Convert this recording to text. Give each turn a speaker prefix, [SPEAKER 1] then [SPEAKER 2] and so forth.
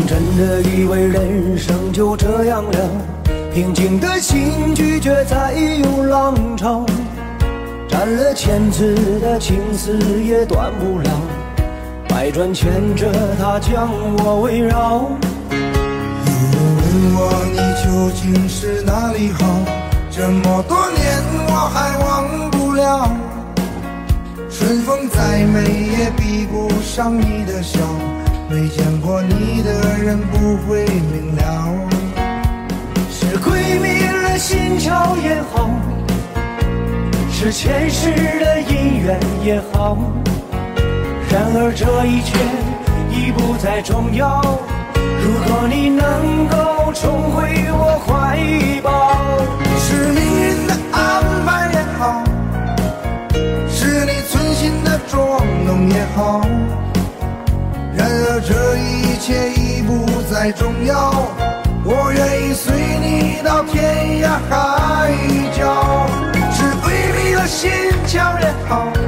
[SPEAKER 1] 真的以为人生就这样了，平静的心拒绝再有浪潮，斩了千次的情丝也断不了，百转牵着它将我围绕。
[SPEAKER 2] 有人问我你究竟是哪里好，这么多年我还忘不了。春风再美也比不上你的笑，没见过你的人不会明了。
[SPEAKER 1] 是鬼迷了心窍也好，是前世的姻缘也好，然而这一切已不再重要。如果你能够重回我怀抱，
[SPEAKER 2] 是命运的安排也好，是你存心的捉弄也好，然而这一切已不再重要。我愿意随你到天涯海角，是鬼迷了心窍也好，